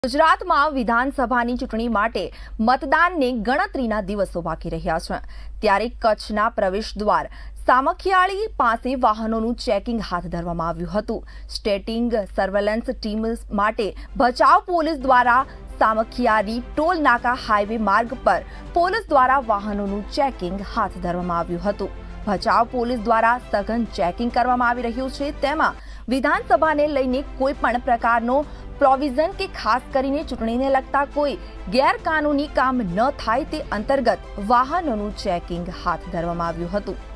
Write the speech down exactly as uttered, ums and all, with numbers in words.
ગુજરાતમાં વિધાનસભાની ચૂંટણી માટે મતદાનને ગણતરીના દિવસો બાકી રહ્યા છે ત્યારે કચ્છના પ્રવેશ દ્વાર સામખિયાળી પાસે વાહનોનું ચેકિંગ હાથ ધરવામાં આવ્યું હતું। સ્ટેટિંગ સર્વેલન્સ ટીમ માટે ભચાઉ પોલીસ દ્વારા સામખિયાળી ટોલ નાકા હાઈવે માર્ગ પર પોલીસ દ્વારા વાહનોનું ચેકિંગ હાથ ધરવામાં આવ્યું હતું। ભચાઉ પોલીસ દ્વારા સઘન ચેકિંગ કરવામાં આવી રહ્યું છે। તેમાં વિધાનસભાને લઈને કોઈ પણ પ્રકારનો પ્રોવિઝન કે ખાસ કરીને ચૂંટણીને લગતા કોઈ ગેરકાનૂની કામ ન થાય તે અંતર્ગત વાહનોનું ચેકિંગ હાથ ધરવામાં આવ્યું હતું।